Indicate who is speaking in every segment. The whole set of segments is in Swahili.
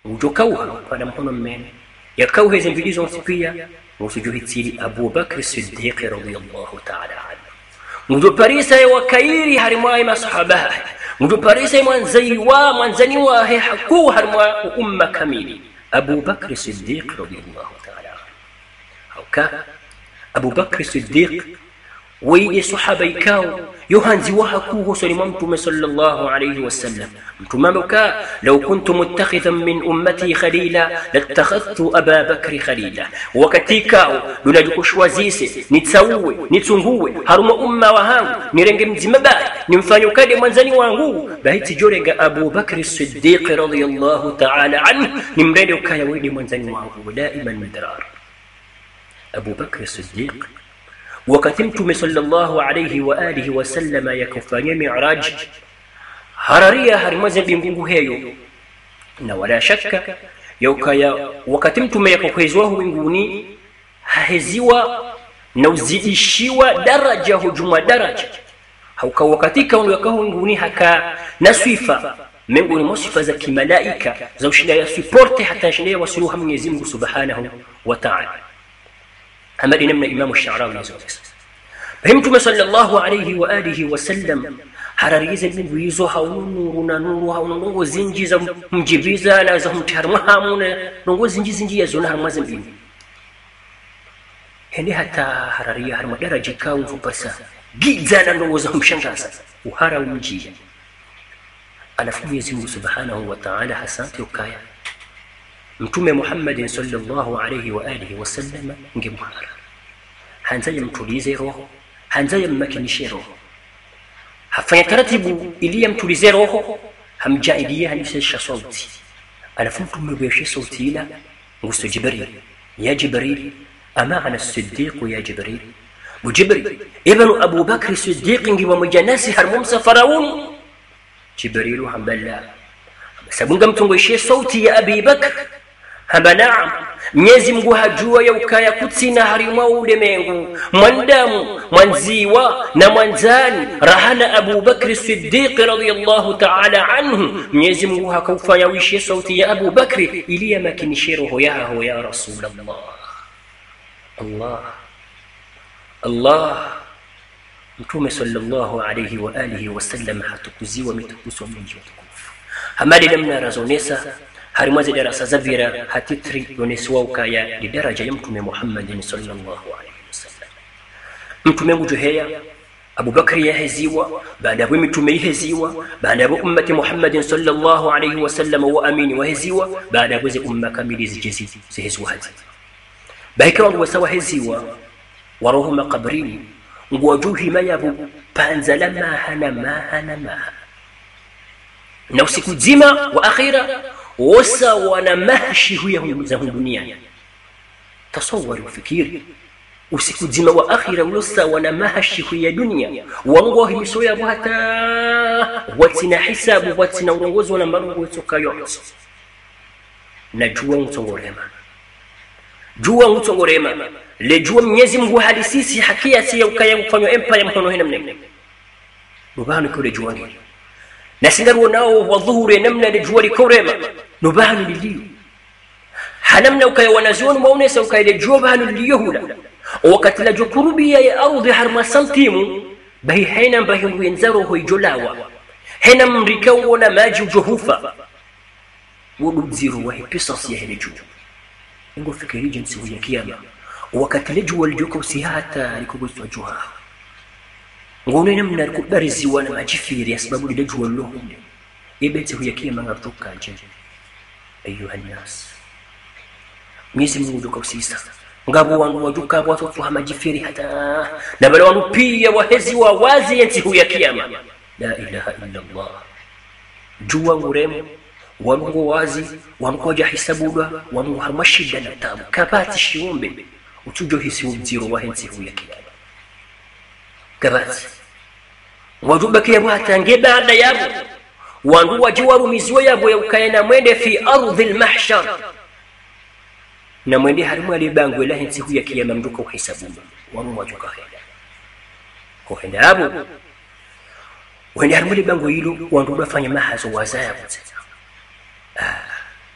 Speaker 1: ujokauha pada mkono mmene yakau hizi mbili zonse pia musujuhitsiri Abu Bakr Siddiq radiyallahu ta'ala anhu mujo parisa wa kairi harimwa masahaba mujo parisa mwanzani wa haku harimwa umma kamili Abu Bakr Siddiq radiyallahu ta'ala anhu hauka Abu Bakr Siddiq وي صحابي كاو يهانزي وحكوه سلم متوم صلى الله عليه وسلم متومك لو كنت متخذا من امتي خليلا لاتخذت ابا بكر خليلا وكتيكاو لنجكشوازيسي نتسوي نتسنغوي هرم امه وهانgu nirenge mzima bai nimfanyo kade mwanzani wangu bahiti jorega Abu Bakr Siddiq radiyallahu ta'ala anhu nimrende ukaya widi mwanzani wangu daiman madrar Abu Bakr Siddiq wakati mtume sallallahu alayhi wa alihi wasallama yakufanya mi'raj hararia harimaze mbingu heyo na wala shaka yokaya wakati mtume yakokwezwa mbinguni haheziwa na uzidishiwa daraja hujuma daraja hauka wakati kaundu yakaho mbinguni haka naswifa mbinguni msifa za kimalaika za ushinda ya support hata shinda wasuluha Mwenyezi Mungu Subhanahu wa Ta'ala amali namna Imam Ash-Sha'rawi nazungumza Mtume sallallahu alayhi wa alihi wasallam hararize mbingu hizo haunuru na nuru haunungo zinji za mjibiza na za mtarmahamuna nungo zinji yazona harmaze mbingu hende hata hararia harma daraja kaun fupasa giza na nungo za mshangaza uhara umjia alafu Mwenyezi Mungu Subhanahu wa Ta'ala hasanti ukaya Mtume Muhammad sallallahu alayhi wa alihi wasallam ngemuhara hanzaye mtulize roho hanzaye mmakinishe roho hafanya taratibu ili mtulize roho hamjaidia hanisha sauti alafu tumebeshe sauti ila ngusto Jibril ya Jibril amana as-Siddiq ya Jibril Jibril ibn Abu Bakr as-Siddiq ngi wa mjanasi harmum safaraun Jibril hamballa sabunga mtungoshe sauti ya Abi Bakr hamba naam Mwenyezi Mungu hajua ya ukaya kutsina harimwa ulemengu mwandamu mwanziwa na mwanzani rahana Abu Bakr Siddiq radiyallahu ta'ala anhu Mwenyezi Mungu hakufanya wishe sauti ya Abu Bakr ili yamakinishe roho yao ya Rasulullah Allah Mtume sallallahu alayhi wa alihi wasallam hatukuziwa mitukuso mingi tukufu hamali namna razonesa harimaze darasa zavira hatitri yoneswa ukaya li daraja ya Mtume Muhammad sallallahu alayhi wasallam Mtume ngujuheya Abu Bakr yaheziwa baada ya mtume yaheziwa baada ya ummati Muhammad sallallahu alayhi wasallam wa amini waheziwa baada ya umma kamili zijezi ziheziwa hadi baika wa sawa heziwa waroho maqabrini ngwajuhi mayabu panzala mahana na usiku zima wa akhira wasa wana mahshi huya za dunia tasawwar fikiri usiku zima wa akhira wasa wana mahshi huya dunia wango himisoya hata watina hisabu watina urongozi wana mbarongo wetokayo najua mtongorema lejua Mwenyezi Mungu halisisi hakia si ukaya kufanywa empire mkono hena mnene nubanu kule juani na singaru nao wa dhuhuri namna lejua likorema nubanu liliyo hanamna ukaya wanazioni maunesa ukaya lejua banu liliyohula wakati la jukurubia ya ardhi harma samtimu bahi haina bahi wenzaro hoijolawa hena mrika wana maji ujohufa wududziru wa hipisasi ya heleju ngo fikiri jinsi ya kiyama wakati lejua lijuka usihata likubuswa juha ngone namna kubarizi wana majifiri ya sababu lejua lohunde ibeti huya kiyama ngatoka nje ayuha nas Mwenyezi Mungu duka usisa ngabo wangu wajuka watu wa majifiri hata na bale wangu pia wahezi wa wazi yanti huya kiyama la ilaha illa Allah jua nguremo wangu wazi wangoja hisabuga wangu harmashida na tabu kabati shiombe utujo hisi mziro wa hensi huya kiyama kabati wajuba kiyama hata ngeba yabo wangu wajiwaru mizwa yabo ya ukayana mwende fi ardhi almahshar na mwende harimu alibangu ila hensi huya kiyama mduka uhisabuga wangu wajuka henda abo wende harimu alibangu hilo wangu wafanya mahazo wazaya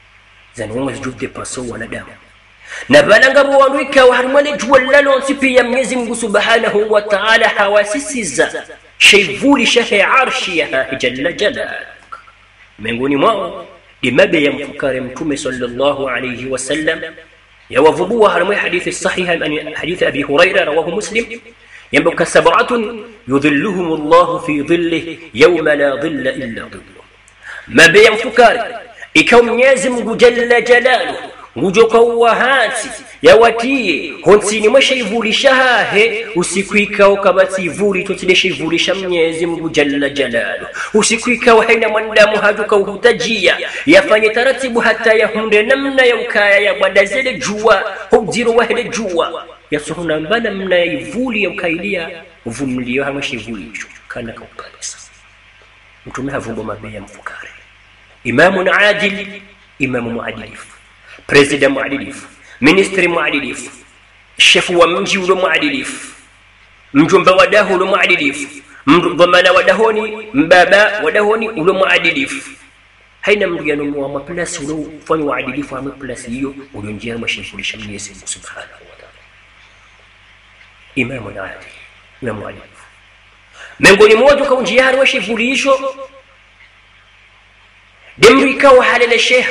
Speaker 1: zanunga zijute paso wanadamu na balanga bwandika harmale juwallalo sipi Mwenyezi Mungu Subhanahu wa Ta'ala hawasisiza shayvuli shahi arshi ya jalla jalal miongoni mwao imabe ya mfukare mtume sallallahu alayhi wasallam يوضبوا هرمي حديث الصحيح عن حديث أبي هريرة رواه مسلم ينبك 7 يظلهم الله في ظله يوم لا ظل إلا ظله ما بين فكار إكوم يازم جل جلاله ngujoka uwahansi yawatie honsini mwashivulisha usiku ikao kabati ivuli tutideshivulisha Mwenyezi Mungu jalla jalalu usiku ikao haina mwanadamu hajuka uhutajia yafanye taratibu hata yahunde namna ya ukaya ya badazele jua hujiro wahele jua yasuhuna mbana mna ya ivuli ya ukailia uvumlio hamashivuli kana kaupalisa mtume havumbo mabeya mfukare imamun adil imamu muadilifu president muadilifu ministry muadilifu shefu wa mji ule muadilifu mjomba wadahu ule muadilifu mdhamana wadahoni mbaba wadahoni ule muadilifu haina mtu yanomuwa maplasi ule ufanya uadilifu wa maplasi hiyo ulionjia mashifulisha Mwenyezi Mungu Subhanahu wa Ta'ala imamu adil na muadilifu miongoni mwa kaunjia harwa shifulisho demrika wa halal sheikh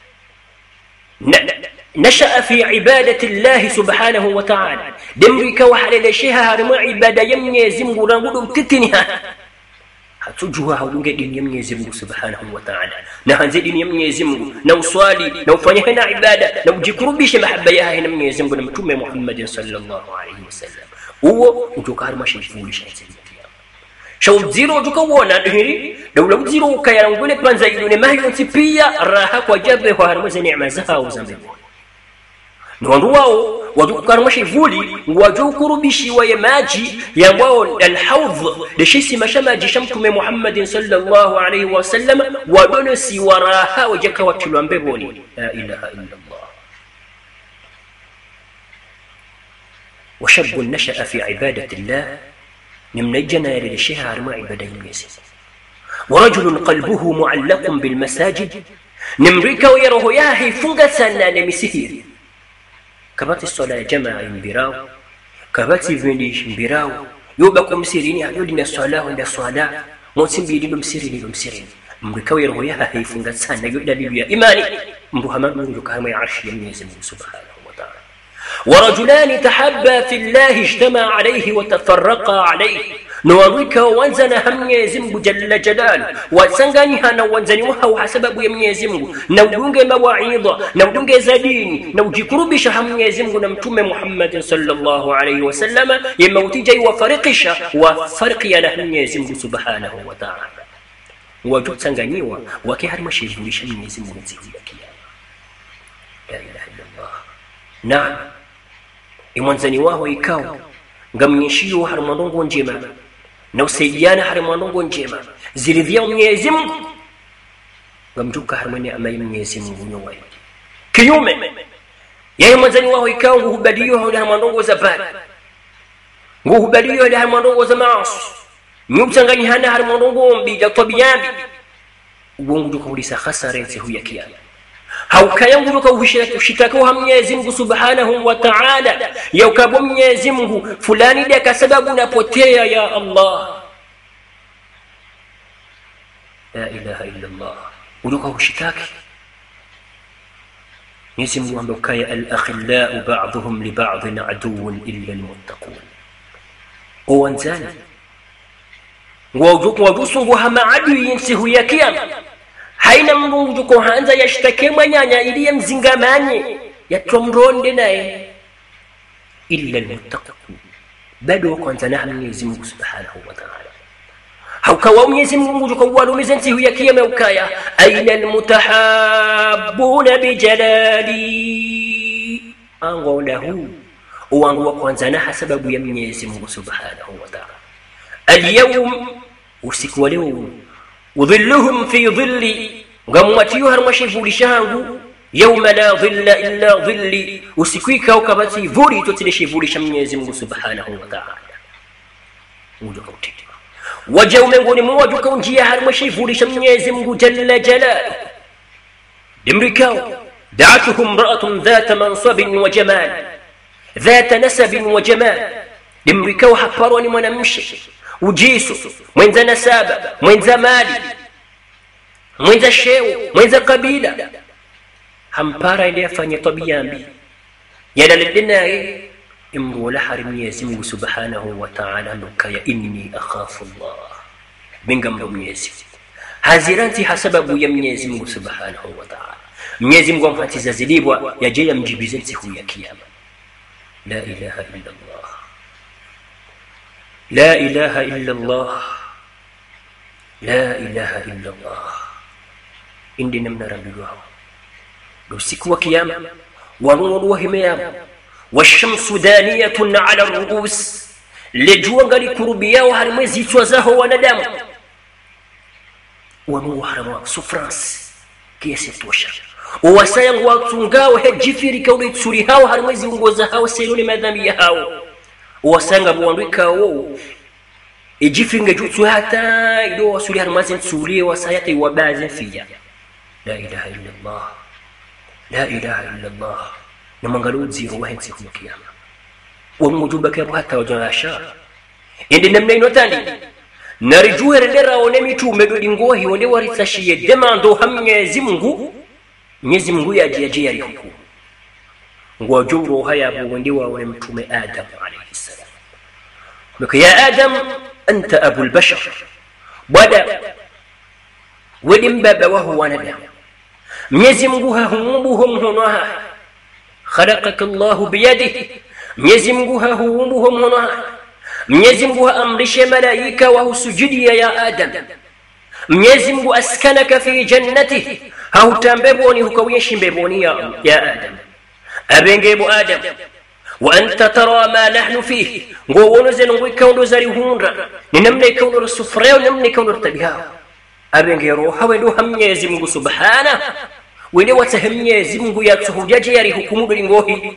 Speaker 1: نشأ في عبادة الله سبحانه وتعالى دمرك وحلل شيها هرم عبادة يمنيزم ورانقلهم تتنها هتجوها هولونك دين يمنيزم سبحانه وتعالى نهنزي دين يمنيزم نو صالي نو فنهنا عبادة نو جكرو بيش محبة ياها هنا يمنيزم ونمتوم محمد صلى الله عليه وسلم هو وجوك هرما شيفول شيء شو زيرو جوكا وانا دهري لو زيرو كيانغولي بانزايدوني ما يونسي بيا راحة وجبه وهرمز نعمة زها وزنبه نوانduwao wadukarmashivuli wajukurubishi wa maji yambao alhawdh lishisi mashamaji shamtume Muhammad sallallahu alayhi wasallam wadonosi waraha wajaka watilwa mbeboni la ilaha illa Allah وشاب نشأ في عبادة الله نمنجنا للشهر مع عبادة الميسي ورجل قلبه معلق بالمساجد نمريكا ويروه ياهي فنغسنا لمسيهير كبات الصلاة جماعة مبراو كبات فينيش مبراو يوبكم مسيرين يقولون الصلاة عند الصلاة موسم بيدلهم مسيرين نمريكا ويروه ياهي فنغسنا يقول يا إيماني مبهمان من يكام يعرش يميزم سبحانه وتعالى ورجلان تحبا في الله اجتمع عليه وتفرقا عليه نواريكا وانزنا هم يزمه جل جلاله وسنغانيها نوانزنيوها وحسبب يميزمه نودونج مواعيضا نودونج زدين نوجكرو بش هم يزمه نمتم محمد صلى الله عليه وسلم يموتي جاي وفرقشا وفرقيا لهم يزمه سبحانه وتعالى وجود سنغانيوا وكهر مشيجو لشم يزمه نزيويا لا إله إلا الله نعم imanzaniwaho ikao ngamnyeshio harmanongo njema na usaidiana harmanongo njema ziridhia Mwenyezi Mungu ngamtuka harmani amai Mwenyezi Mungu nyowaye kinyume yeye manzaniwaho ikao nguhubadiyo harmanongo za bali nguhubadiyo harmanongo za maasi nyumchanganyihana harmanongo mbija tabiyambi ubongo dukaulisa khasara huya kiyama haukayanguruka ushitaka wa Mwenyezi Mungu Subhanahu wa Ta'ala yaukabo Mwenyezi Mungu fulani deka sababu napotea ya Allah la ilaha illa Allah uruka ushitaki Mwenyezi Mungu ambaye al-akhillau ba'dhum li ba'dhin aduwwun illa al-muttaqun owanzana wajuku hama adui yinsihu ya kiyama haina mungu juko hanza yashtake mwanyanya ili mzingamanye yatomronde naye illa almuttaqin bado kwanza na Mwenyezi Mungu Subhanahu wa Ta'ala haukawa Mwenyezi Mungu juko walumize nti huya kiyama ukaya aina almutahabbuna bijalali angolahu wangu wa kwanza na sababu ya Mwenyezi Mungu Subhanahu wa Ta'ala alyawm usiku wa leo وظلهم في ظلي غمتيو هرمشيفولي شانغو يوم لا ظل إلا ظلي وسكويكا وكبتي فوري تتلشيفولي شميزي منه سبحانه وتعالى وجو من غني مواجو كونجيا هرمشيفولي شميزي منه جل جلاله دمريكاو دعته امرأة ذات منصب وجمال ذات نسب وجمال لمركا وحفروني منمشي وجيسو mwenza nasaba mwenza mali mwenza sheo mwenza kabila hampara ndiye afanye tabia mbi yanaledena imrola harim Mwenyezi Mungu Subhanahu wa Ta'ala nukaya inni akhafu Allah mingamro Mwenyezi haziranti hasababu ya Mwenyezi Mungu Subhanahu wa Ta'ala Mwenyezi Mungu amfatiza zilibwa yaje yamjibize siku ya kiyama la ilaha illa Allah لا إله إلا الله لا إله إلا الله إندنا من رب الله لو سكوا كياما ونور وهميام والشمس دانية على الرؤوس لجوا غري كربيا وهرمزي توزاه وندام ونور هرم سفرانس كيس توشا ووسايا واتونغا وهجفيري كولي تسوريها وهرمزي ونغوزها وسيلوني مادامية هاو wasanga buandika wao ejifinga jutsu hata ido wasuli harmazen tsulie wasayata iwabaze fiya la ilaha illa Allah la ilaha illa Allah namangalo zero wahensi kwa kiyama wamujuba kwa hata wajasha ende namna inotandi narijue rendera one mitume do dingohi wonde warisashiye demando hamnyezi Mungu yaje yari hukumu ngwajuro haya bwendiwa wale mtume Adam alayhi salam laka ya Adam anta abul bashar bada wedim baba wa huwa nadam Mwenyezi Mungu hahumuhum hunaha khalaqaka Allah biyadihi Mwenyezi Mungu hahumuhum hunaha Mwenyezi Mungu amrisha malaika wa usujudi ya Adam Mwenyezi Mungu askanaka fi jannatihi hautambeboni hukawishi mbeboni ya Adam abengebu Adam wa anta tara ma nahnu fihi ngowono zeno ikawndo zari hundra ni namna ikawndo sufreo namna ikawndo tabiha abengero hawendo Mwenyezi Mungu Subhana wende wata Mwenyezi Mungu yatuhujaje yari hukumu ngohi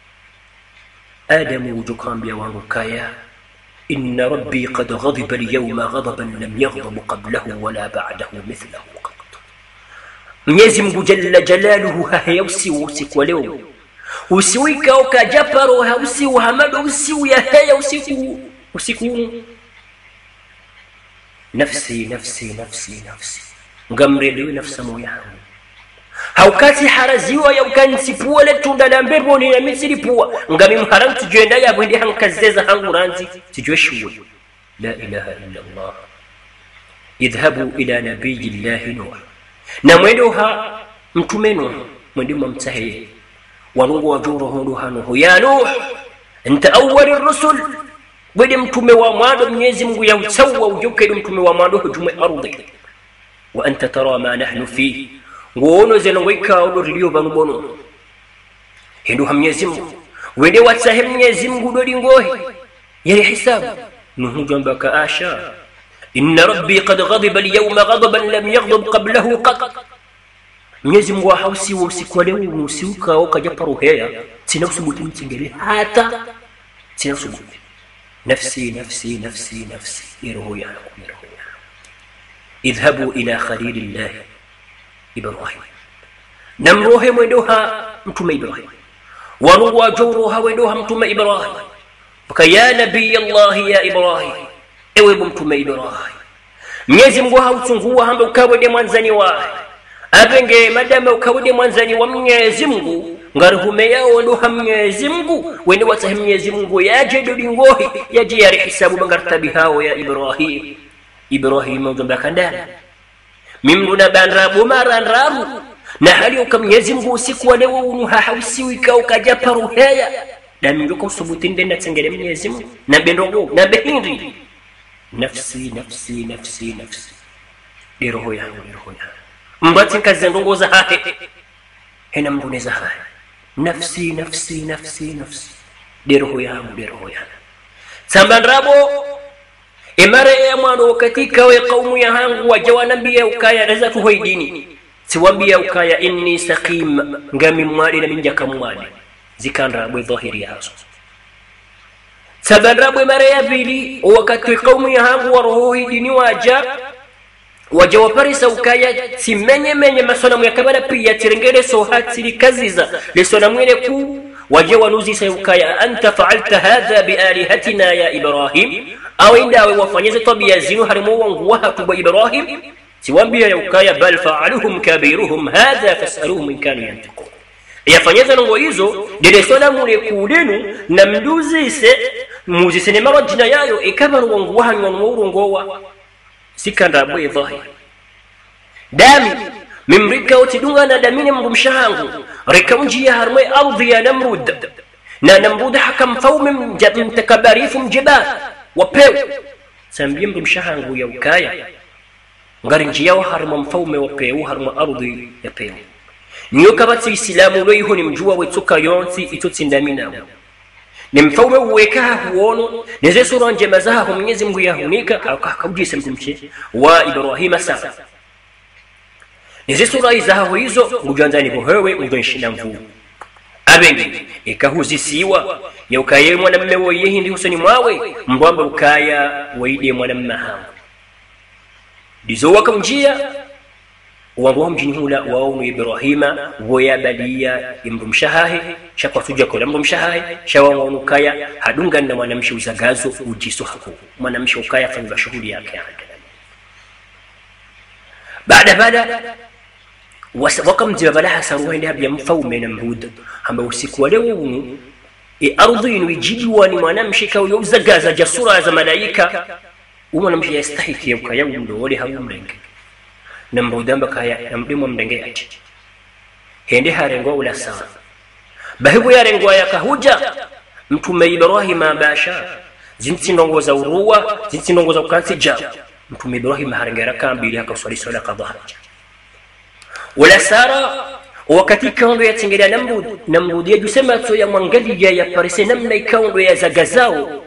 Speaker 1: Adam wujukambia wangu kaya inna rabbi qad ghadiba al-yawma ghadaban lam yaghdab qablahu wala ba'dahu mithlahu qat Mwenyezi Mungu jalla jalaluhu hayausi usiku leo usiwika ukajaparo hausi uhamado usi ya haya usiku nafsi ngamrelewe nafsa moya haukati haraziwa ya ukansipua letunda la mbebo ni na misiripua ngami mharam tujenda ya bwende hankazeza hangu ranzi tujwe shuwe la ilaha illa Allah idhabu ila nabiyillahi Nuh na mwendo ha mtume Nuh mwendo mumtahiye ونغو وجوره نوحانه يا نوح انت اول الرسل ودمتم ومادو Mwenyezi Mungu yausawa ujuke dumtume wa mado hujume ardhi wa anta tara ma nahnu fi ngono zeno wika odoriyo banubono hindu Mwenyezi Mungu wende watsahe Mwenyezi Mungu dodi ngohi yali hisabu nuhu jambaka asha inna rabbi qad ghadiba al-yawma ghadaban lam yaghdab qablahu qat Mwenyezi Mungu hausi usiku leo usiuka ukajaparu heya sina kusubuti mtingele hata sina kusubuti nafsi roho yangu idhabu ila khalilillah Ibrahim namrohe mwendoha mtume Ibrahim wanuwa jawruha wendoha mtume Ibrahim baka ya nabii Allah ya Ibrahim ewe mtume Ibrahim Mwenyezi Mungu hautungua hamba ukawede mwanzani wa abenge madama ukawede mwanzani wa Mwenyezi Mungu ngaruhume yao ndo Mwenyezi Mungu wende wata Mwenyezi Mungu yaje dodingohi yaje yari hisabu bangartabi hao ya Ibrahim mjomba kandana mimduna banrabu maranrabu na hali ukamnyezi Mungu usiku wa leo unuha hausiwi ka ukajaparu heya na mndoko usubuti ndenda tsengele Mwenyezi Mungu na bendongo na behindi nafsi roho yangu mbati kazendongoza hahe hena mboneza hahe nafsi roho yangu sambandrabo imara ya mwana katika we kaumu ya hangu wajawanambia ukaya naza tuhoidini siwambia ukaya inni saqim ngami mwali na minjaka mwali zikandrabo dhahiri yazo sambandrabo imara ya pili wakati kaumu ya hangu warohoidini waja waje waparisa ukaya simenye masona mwakabala pia tirengere so hatiri kaziza lesona mwene ku waje wanuzisa ukaya anta fa'alta hadha bi alihatina ya Ibrahim au inda wafanyeze tabia zinu harimu wangu wahatu wa Ibrahim siwambia ya ukaya bal fa'aluhum kabiruhum hadha fas'aluhum in kanu yantiqun yafanyeza ngo hizo lesona mwene kulenu na mduzise muzisene marajina yayo ikabaru wangu wahanywa n'urungowa sikanda bwe dhahir dami mimrika utidunga na damini mrumshangu rikaunji ya harmwe ardhi ya Namrud na Namrud hakam faum mtakabarifu mjibal wapew sambia mrumshangu ya ukaya ngarinji yao harma mfaume wapew harma ardhi ya pew niyo kabati islamu lweho ni mjua wetsuka yonsi itotsindamina ni mfaume uweka huono neze sura njema zaho Mwenyezi Mungu yahunika akakujise mtumche wa Ibrahim sa neze sura izaho hizo ngujanzani bohewe ngonshinda mvu abengi ikahuzisiwa ya ukaye mwanamume wo yehindi husoni mwawe mbwamba ukaya waide mwanamume hangu dizo wakamjia wangu mjini hula waonu Ibrahima woya badia imrumshahahe shakwa tuja kwa mrumshahahe shawa waonu kaya hadunga na mwanamshi uzagazo ujiso haku mwanamshi ukaya fanya shughuli yake baada wakamjiba balaha saruende habya mfaume na Namrud hamba usiku wa leo unu ardhi inwijibiwa ni mwanamshi kwa uzagaza jasura za malaika mwanamshi yastahiki ukaya ndo wale hamumrenge Namrud ambakaya namdimo mdenge ati hende harengwa ula sawa bahibu yarengwa yakahuja mtume Ibrahim basha zinti ndongoza uruwa zinti ndongoza ukansija mtume Ibrahim harengera kambili akaswali swala qadha wala sara wakati kaundo yatengelea Namrud yajusema to ya mwangalia ya parise namna ikaundo ya zagazao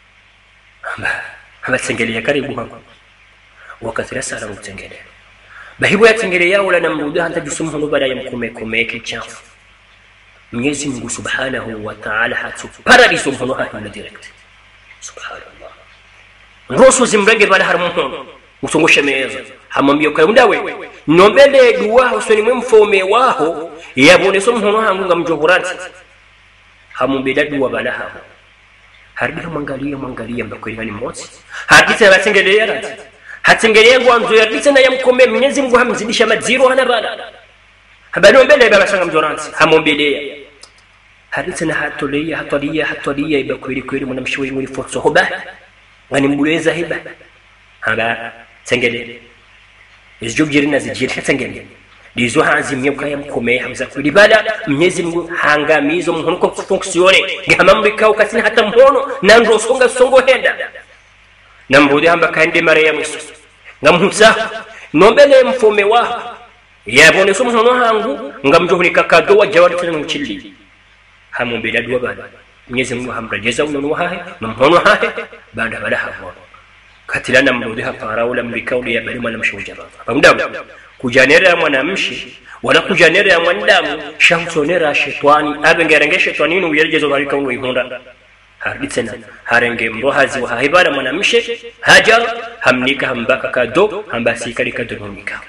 Speaker 1: haba tengelea karibu hapo wakati la sara mtengelea bahibu yatengelea yao la Namrud hata jusumhu baada ya mkume kichafu Mwenyezi Mungu Subhanahu wa Ta'ala hatu paradiso mhono hana direct subhanallah ngoso zimrenge bala harmuhono usongosha meza hamwambia kwa ndawe nombele dua usoni mwemfome waho yabone so mhono hangu ngamjohurati hamumbeda dua bala hapo harbi mwangalia mbakweli ni mmoja hakita batengelea rati hatengelea ngwanzo yarditse na yamkome Mwenyezi Mungu hamzidisha maziro hana bala habano mbele baba sanga mjoranti hamumbelea haditse na hatolia ibakweli mwanamshiwe muri fotso hoba ngani mbuleza hiba haba tengele izjugirina zijiri tengele dizo hanzimye ukaya mkome hamza kuli bala Mwenyezi Mungu hangamizo mhono ko funksione ngamamrika ukatina hata mhono nando songo henda Namrud hamba kande Maryam ngamhusa nombele mfome wa yabone so mhono hangu ngamjohunika kado wa jawari tena mchili hamumbela dua bala Mwenyezi Mungu hamrejeza unono hahe na mhono hahe baada bala hapo katila Namrud hapa wala mrikao ya bali mwanamshuja baba kujanera mwanamshi wala kujanera mwandamu shamtonera shetani abengerenge shetani no yerjezo barika ngo ihonda harditsena harenge mrohazi wa haibara mwanamshi haja hamnika hambaka kado hambasika likadurumika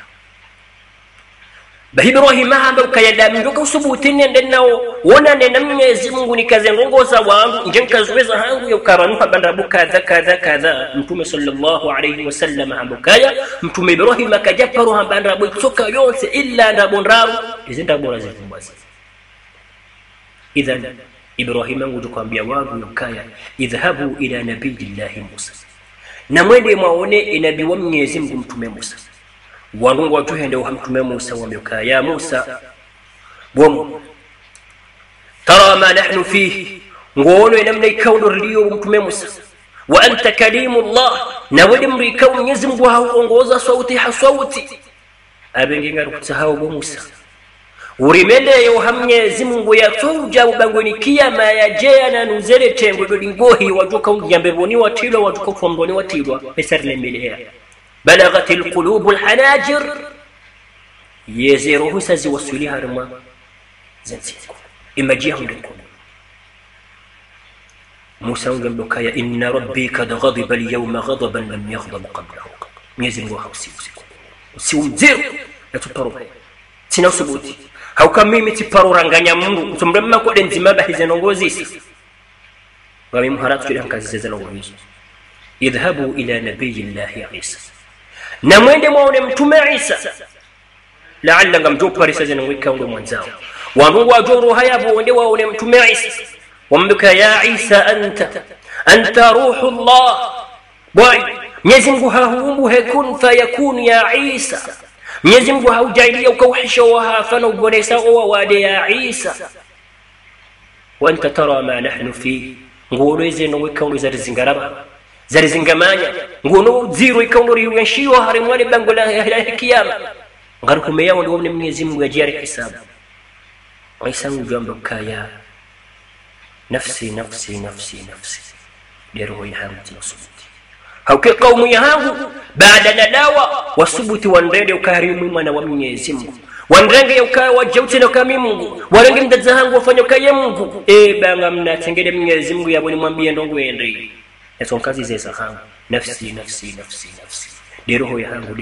Speaker 1: Ibrahim hamba ukayadami ndoka usubutini ndenao wona nena Mwenyezi Mungu nikaze ngongoza wangu njenkazweza hangu ya ukabanuka bandabu kadha mtume sallallahu alayhi wasallam hamba kaya mtume Ibrahim akajaparu hamba bandabu tsoka yonse illa ndabonraru izinda bora zifumbasi idhan Ibrahim ngujo kwambia wangu yokaya idhahabu ila nabiyillahi Musa na mwende mwaone nabii wa Mwenyezi Mungu mtume Musa wanungu watuhende wa mtume Musa wameka ya Musa bomu tara ma nahnu fihi ngono namna ikaundo rilio mtume Musa wa anta kalimullah na wadi mrikao Mwenyezi Mungu haongoza sauti abenginga rukusahau Musa urimende yo Mwenyezi Mungu yatuja ubangoni kiyama yajea na nuzele tengo dodingohi wajuka ujambe boni watilo wajuka fomboni watilwa pesarle milea بلغت القلوب الحناجر يزيروه سازي وصوليها رما زنسيكو إما جيهم لكم موسى وقال إن ربي قد غضب اليوم غضبا لم يغضب قبله يزن وحوسي usiumziru yatuparo tina subuti hauka mimi tiparuranganya Mungu tumremma ko denzima bahize nongozisa wa mimharatu kile kazi za nongozisa idhabu ila nabiyillahi Isa na mwende muone mtume Isa la'alla ngamjoparisa zina wika ndo mwanzao wanungu ajoro hayabu wende waone mtume Isa wambika ya Isa anta ruhullah boy Mwenyezi Mungu haumbu hekun fayakun ya Isa Mwenyezi Mungu haujailia ukauhisha wahafana ubonesa wade ya Isa wa anta tara ma nahnu fi ngoleze no wikaulu zari zingamanya ngono zero ikaulu riwenshiwa harimwale bango la kiyama ngarukume yao ndio Mwenyezi Mungu ajari hisabu Isa ngujamba kaya nafsi dero yangu tinasubuti hauke kaumu yangu baada na dawa wasubuti wandende ukarimu mwana wa Mwenyezi Mungu wandenge ukawa wajauti na kama Mungu warenge mdaza hangu wafanya kaya Mungu banga mnatengele Mwenyezi Mungu yabo nimwambie ndo ngwende yaso kazi zesa hangu nafsi dero yangu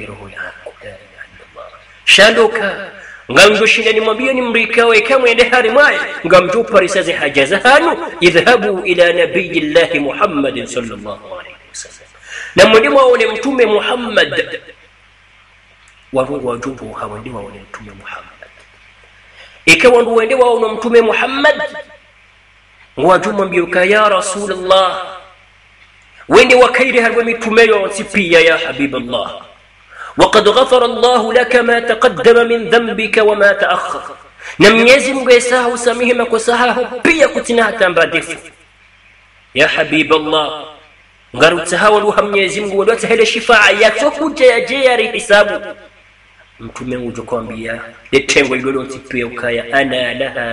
Speaker 1: shadoka ngamjo shinda nimwambie nimrikawe kama ende harimai ngamjo parisaze hajaza hanu idhabu ila nabiyillahi Muhammadin sallallahu alaihi wasallam na mwende waone mtume Muhammad warungu wajubu hawende waone mtume Muhammad ikawa ndo wende waone mtume Muhammad ngwajuma mbiuka ya Rasulullah wende wakairi harwa mitume yonsipia ya Habiballah وقد غفر الله لك ما تقدم من ذنبك وما تأخر نميزي مغيساه سميه مكوساه بيا كتناه تنبادف يا حبيب الله غارو تهاولوها ميزي مغولو تهل الشفاعة يكسوكو جياري حسابو mtume ujokwambia letengo ilolo ntipia ukaya ana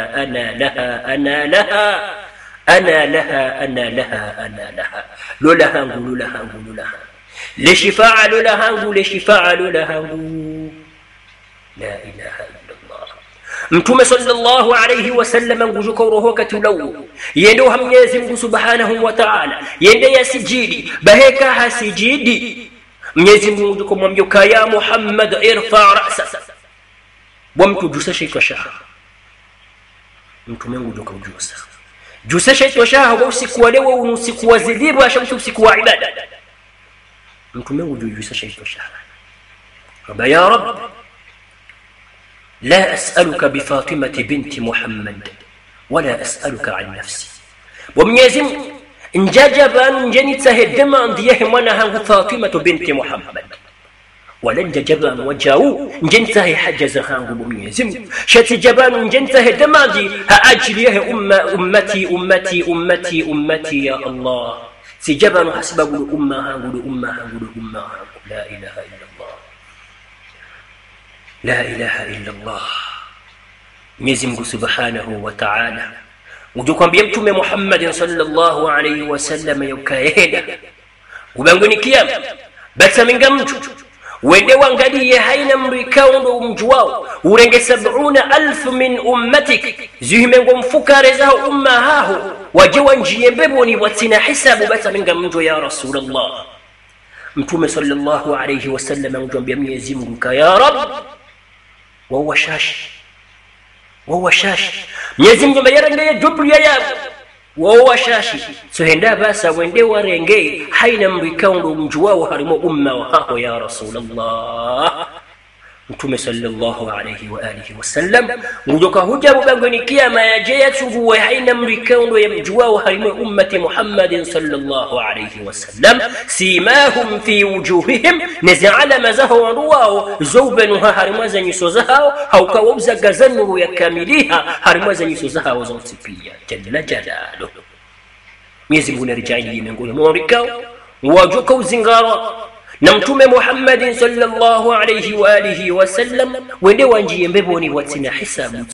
Speaker 1: laha lola hangu لشفاعة لهانغو لا إله إلا الله متوم صلى الله عليه وسلم نجوك وروحك تلو يندو هم يزم سبحانه وتعالى يندو يا سجيدي بهيك سجيدي يزم نجوك مميوك يا محمد ارفع رأسك ومتو جوسا شيء وشاه متوم نجوك جوسا شيء وشاه وسكوا لو ونسكوا زدير وشمسوا سكوا عبادة ممكن وجود شيء وشهر رب يا رب لا أسألك بفاطمة بنت محمد ولا أسألك عن نفسي ومن يزم إن جاجبان جنت سهدم أن ديهم ونها فاطمة بنت محمد ولن جاجبان وجاو جنت سهي حجز هانغ ومن يزم شت جبان جنت سهدم أن دي هأجريه أمتي يا الله سجبان حسبه الأمة لا إله إلا الله نزمه سبحانه وتعالى وجوكم بيمتم محمد صلى الله عليه وسلم يوكايدا وبنغني كيام بس من قمجو wende wangalie haina mrikao mjuwao urenge 70,000 min ummatik zihimengo mfukare zao umma hao wajewa njie mbeboni watina hisabu bata minga mjo ya Rasulullah mtume sallallahu alayhi wasallam mjambia Mwenyezi Mungu ya Rabb wa shashi Mwenyezi Mungu yarenge jubri ya ووشاشي سهندا باسا وندي ورنجي حين مريكاون مجواو هرمو أمة وهاهو يا رسول الله متوم صلى الله عليه وآله وسلم وجوكا هجابو بانغوني كياما يجياتو وحين مريكاون ويمجواو هرمو أمة محمد صلى الله عليه وسلم سيماهم في وجوههم نزعل مزهو ورواو زوبنها هرموزا نسوزهاو هوكا وبزا غزنو يكامليها هرموزا نسوزهاو زوتبيا جل جلاله ميزي رجعي من مريكاو وجوكا وزنغارا نمتم محمد صلى الله عليه وآله وسلم وندي وانجي يمبوني واتنا حساب